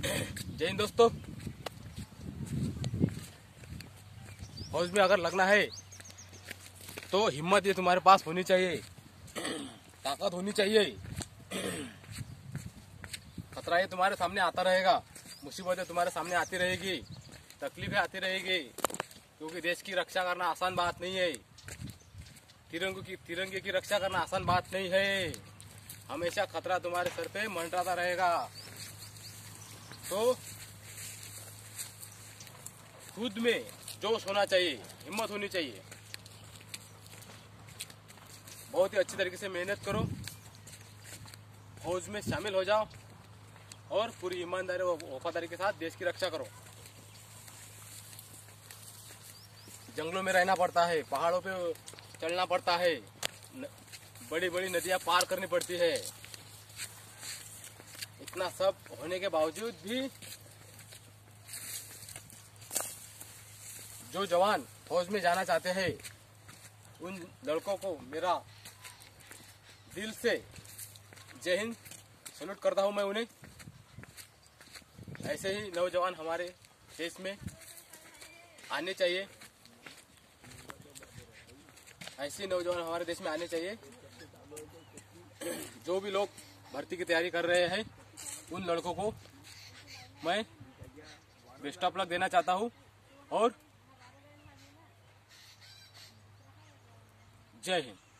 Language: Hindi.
जय हिंद दोस्तों। फौज में अगर लगना है तो हिम्मत ये तुम्हारे पास होनी चाहिए, ताकत होनी चाहिए। खतरा ये तुम्हारे सामने आता रहेगा, मुसीबतें तुम्हारे सामने आती रहेगी, तकलीफें आती रहेगी, क्योंकि देश की रक्षा करना आसान बात नहीं है। तिरंगे की रक्षा करना आसान बात नहीं है। हमेशा खतरा तुम्हारे सर पे मंडराता रहेगा। तो खुद में जोश होना चाहिए, हिम्मत होनी चाहिए। बहुत ही अच्छी तरीके से मेहनत करो, फौज में शामिल हो जाओ और पूरी ईमानदारी और वफादारी के साथ देश की रक्षा करो। जंगलों में रहना पड़ता है, पहाड़ों पे चलना पड़ता है, बड़ी बड़ी नदियां पार करनी पड़ती है। इतना सब होने के बावजूद भी जो जवान फौज में जाना चाहते हैं उन लड़कों को मेरा दिल से जय हिंद सैल्यूट करता हूं मैं उन्हें। ऐसे ही नौजवान हमारे देश में आने चाहिए, ऐसे नौजवान हमारे देश में आने चाहिए। जो भी लोग भर्ती की तैयारी कर रहे हैं उन लड़कों को मैं बेस्ट ऑफ लक देना चाहता हूं और जय हिंद।